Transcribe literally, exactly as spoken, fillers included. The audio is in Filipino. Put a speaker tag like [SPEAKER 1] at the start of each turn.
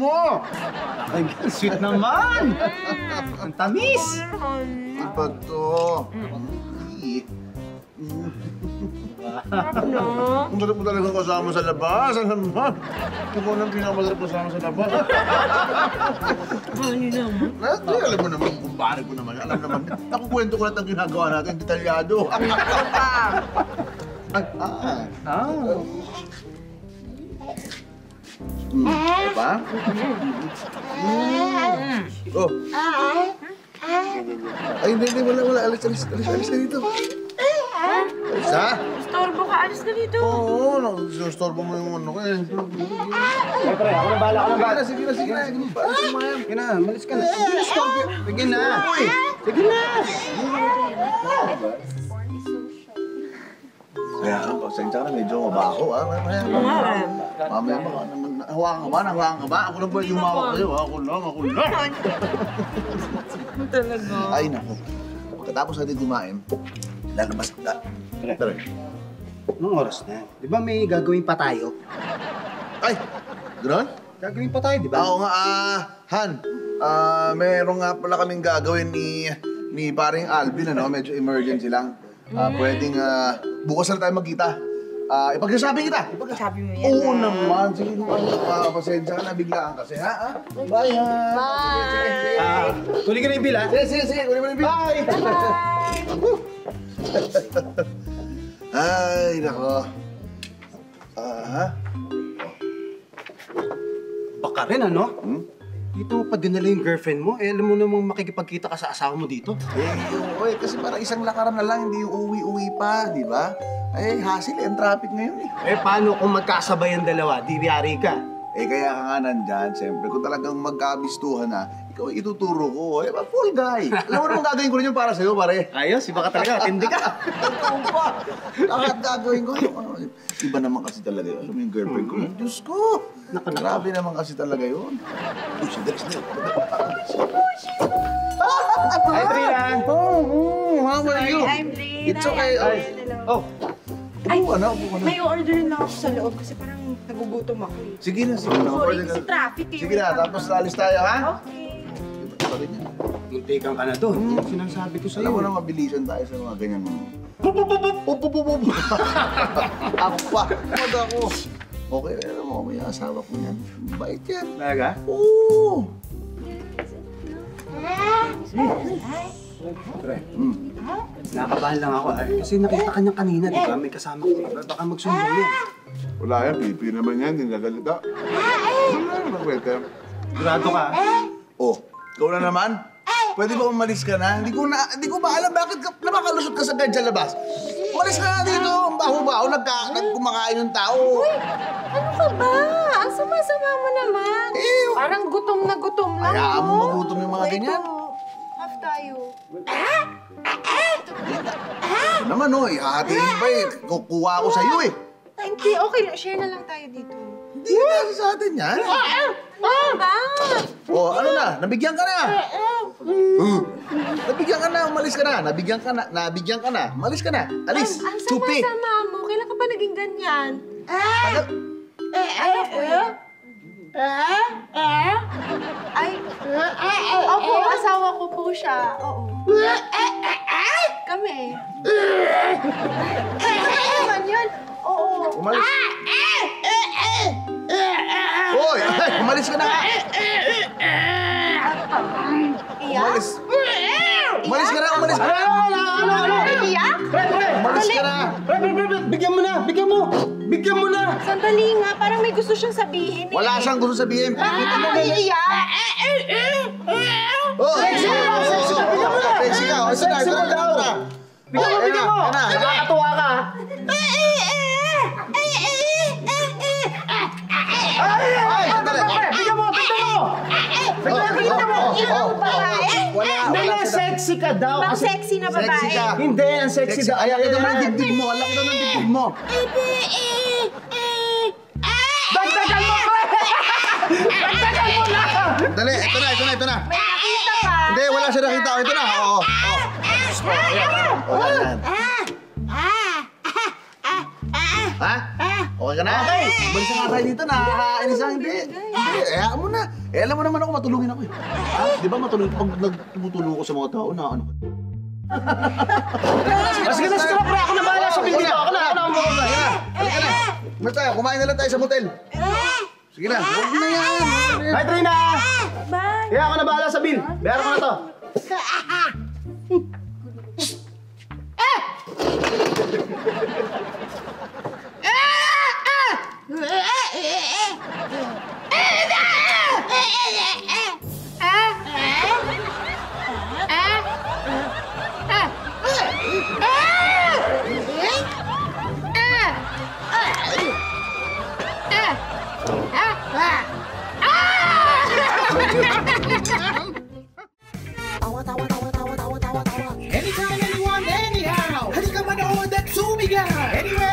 [SPEAKER 1] mo!
[SPEAKER 2] Ay, sweet naman! Ang tamis!
[SPEAKER 1] Iba to.
[SPEAKER 3] Ano?
[SPEAKER 1] Ang sarap mo talaga kasama sa labas. Ang naman. Ikaw nang pinakamasarap kasama sa labas.
[SPEAKER 3] Ano naman?
[SPEAKER 1] Hindi, alam mo naman, kumpare ko naman. Alam naman, nakukwento ko lahat ang ginagawa natin, detalyado.
[SPEAKER 3] Ito pa.
[SPEAKER 1] Ay, ah.
[SPEAKER 2] Ah.
[SPEAKER 1] Hmm, diba? Mm. Oh. Ay, hindi, hindi, wala, wala. Alis, alis, alis, alis ka dito. Alis, ha?
[SPEAKER 3] Storbo ka, alis na dito.
[SPEAKER 1] Oo, nagsistorbo mo yung ano ko eh.
[SPEAKER 2] Ay, pre, ako na bahala, ako na bahala.
[SPEAKER 1] Sige na, sige na, sige na. Alis mo yan.
[SPEAKER 2] Sige na, malis ka na. Sige na, Scorpio. Sige na. Sige na.
[SPEAKER 1] Kaya ano, pasensya ka na, medyo mabaho, ha? Mamaya, mamaya. Mamaya baka naman, hawakan ka ba? Nahawakan ka ba? Ako lang ba yung mawak kayo? Ako lang, ako lang.
[SPEAKER 3] Talaga.
[SPEAKER 1] Ay, naku. Pagkatapos natin kumain, lalabas ka. Tara.
[SPEAKER 2] Anong oras na? Di ba may gagawin pa tayo?
[SPEAKER 1] Ay, gano'n?
[SPEAKER 2] Gagawin pa tayo, di ba?
[SPEAKER 1] Oo nga, ah, Han. Ah, meron nga pala kaming gagawin ni ni paring Alvin, ano? Medyo emergency lang. Ah, pwedeng, ah, bukas na tayo magkita. Ah, ipagsasabi kita.
[SPEAKER 3] Sabi mo yan.
[SPEAKER 1] Oo naman. Sige naman. Ah, pasensya ka na biglaan kasi, ha? Ah? Bye, ha?
[SPEAKER 3] Bye!
[SPEAKER 2] Ah, tuloy ka na yung bill, ha?
[SPEAKER 1] Sige, sige, sige. Kunin mo na yung bill.
[SPEAKER 2] Bye!
[SPEAKER 1] Ay, nako. Ah, ha?
[SPEAKER 2] Baka rin, ano?
[SPEAKER 1] Hmm?
[SPEAKER 2] Dito mo pa dinala yung girlfriend mo. Eh, alam mo namang makikipagkita ka sa asawa mo dito.
[SPEAKER 1] Eh, oo, eh, kasi parang isang lakaran na lang, hindi yung uwi-uwi pa, di ba? Eh, hassle, eh, ang traffic ngayon eh.
[SPEAKER 2] Eh, paano kung magkasabay ang dalawa? Di biyari ka.
[SPEAKER 1] Eh, kaya ka nga nandyan, siyempre, kung talagang magkabistuhan na, ikaw ay ituturo ko. Eh, full guy. Alam mo naman gagawin ko rin yung para sa'yo, pare.
[SPEAKER 2] Ayos, iba ka talaga. Tindi ka.
[SPEAKER 1] Ikaw pa. Lahat gagawin ko. Ano, iba naman kasi talaga yun. Alam mo yung girlfriend ko. Diyos ko.
[SPEAKER 2] Naku, naku.
[SPEAKER 1] Grabe naman kasi talaga yun. Uy, sandali, sandali.
[SPEAKER 2] Hi, Trina.
[SPEAKER 1] Oh, oh, how are you?
[SPEAKER 3] I'm late.
[SPEAKER 1] It's okay.
[SPEAKER 3] Ay,
[SPEAKER 1] Oh.
[SPEAKER 2] Oh,
[SPEAKER 3] Ay,
[SPEAKER 1] Upo ka na, upo ka na.
[SPEAKER 3] may order na ako sa loob kasi parang nagugutom ako eh.
[SPEAKER 1] Sige na, sige na.
[SPEAKER 3] Sorry,
[SPEAKER 1] Order
[SPEAKER 3] kasi
[SPEAKER 1] ka.
[SPEAKER 3] traffic eh.
[SPEAKER 1] Sige na, tapos alis tayo, ha?
[SPEAKER 3] Okay.
[SPEAKER 1] Iba rin yan.
[SPEAKER 2] muntikan ka na doon. Yung sinasabi ko sa'yo.
[SPEAKER 1] Alam mo na mabilisan tayo sa mga ganyan mo. Pup, pup, pup, pup, pup, pup, pup. Ako pa. Wag ako. Okay, alam mo, may asawa ko yan. Bait yan.
[SPEAKER 2] Talaga?
[SPEAKER 1] Oo.
[SPEAKER 2] Pre,
[SPEAKER 1] Hmm.
[SPEAKER 2] nakabahan lang ako. Ay, kasi nakita ka niya kanina, di ba? May kasama ko. Baka magsundo yan.
[SPEAKER 1] Wala yan, pipi naman yan. Yung gagalita. Ano na kwenta?
[SPEAKER 2] Grado ka.
[SPEAKER 1] Oh, ikaw na naman? Pwede ba umalis ka na? Hindi ko na, hindi ko ba alam bakit ka, napakalusot ka sa bed sa labas. Umalis ka na dito. Ang baho-baho, nagka, nagkumakain yung tao.
[SPEAKER 3] Ano ka ba? Ang sama-sama mo naman.
[SPEAKER 1] Eh,
[SPEAKER 3] Parang gutom na gutom lang.
[SPEAKER 1] Hayaan mo
[SPEAKER 3] no?
[SPEAKER 1] magutom yung mga
[SPEAKER 3] Ito,
[SPEAKER 1] ganyan.
[SPEAKER 3] half tayo.
[SPEAKER 1] Ito naman, oh, ihahatiin ba eh. Kukuha ako sa'yo eh.
[SPEAKER 3] Ay, Hindi, okay lang. Share na lang tayo dito.
[SPEAKER 1] Hindi na kasi sa atin yan.
[SPEAKER 3] Ano ba?
[SPEAKER 1] Oh, ano na? Nabigyan ka na. Uh, nabigyan ka na, umalis ka na. Nabigyan ka na, nabigyan ka na. Umalis ka na. Alis,
[SPEAKER 3] Ang
[SPEAKER 1] chupi.
[SPEAKER 3] sama-sama mo. Kailan ka pa naging ganyan?
[SPEAKER 1] Tagal.
[SPEAKER 3] Ano po yun? Ay, opo, asawa ko po siya. Oo. Kami. Ano naman yun? Oo.
[SPEAKER 1] Umalis. Hoy, umalis ka na.
[SPEAKER 3] Iyak?
[SPEAKER 1] Umalis. Umalis ka na, umalis ka na.
[SPEAKER 3] Iyak?
[SPEAKER 1] Umalis ka na.
[SPEAKER 2] Pre, pre, pre, pre, bigyan mo na! Bigyan mo! Bigyan mo na!
[SPEAKER 3] Sandali nga, parang may gusto siyang sabihin eh.
[SPEAKER 1] Wala siyang gusto sabihin.
[SPEAKER 3] Bakit ako iiyak?
[SPEAKER 1] Oh, sexy ka.
[SPEAKER 2] Sexy ka, bigyan mo na.
[SPEAKER 1] Sexy ka. Ito na, ito na, ito na.
[SPEAKER 2] Bigyan mo, bigyan mo!
[SPEAKER 1] Ayan na, ayan na.
[SPEAKER 2] Nakakatuwa ka! Ay!
[SPEAKER 1] Sandali.
[SPEAKER 2] Bigyan mo! Bigyan mo!
[SPEAKER 3] Nakita mo, ikaw babae?
[SPEAKER 1] Wala,
[SPEAKER 2] Hindi
[SPEAKER 1] wala
[SPEAKER 2] na
[SPEAKER 1] siya.
[SPEAKER 2] sexy ka daw!
[SPEAKER 3] Bang
[SPEAKER 2] Kasi
[SPEAKER 3] sexy na
[SPEAKER 1] Sexy
[SPEAKER 3] babae?
[SPEAKER 1] ka.
[SPEAKER 2] hindi, ang sexy
[SPEAKER 1] Sexy.
[SPEAKER 2] daw.
[SPEAKER 1] Ayan, ito na ng dibdib mo. Alam ito ng dibdib mo.
[SPEAKER 2] Dagdagan mo, pre! Dagdagan mo na!
[SPEAKER 1] Dali, ito na, ito na, ito na.
[SPEAKER 3] May nakita ka?
[SPEAKER 1] Hindi, wala siya nakita. Ito na, oo. Oh, ayan. Ha? Okay ka na? Okay. Umalis na nga tayo dito. Nakakainis lang. Hindi. Hindi. Eh, hayaan mo na. Eh, alam mo naman ako, matulungin ako eh. Ha? Di ba matulungin? Pag nagtumutulong ako sa mga tao, na ano ka?
[SPEAKER 2] Sige na, sige na, pre. Ako na bahala sa bill dito. Ako na, ako na ang bukas.
[SPEAKER 1] Halika na. Halika na. Kumain tayo. Kumain na lang tayo sa motel. Sige na. Huwag na yan.
[SPEAKER 2] Bye, Trina!
[SPEAKER 3] Bye!
[SPEAKER 2] Kaya ako na bahala sa bill. Bayaran ko na to.
[SPEAKER 4] Anytime, anyone, anyhow. Halika manood at sumigaw. Anywhere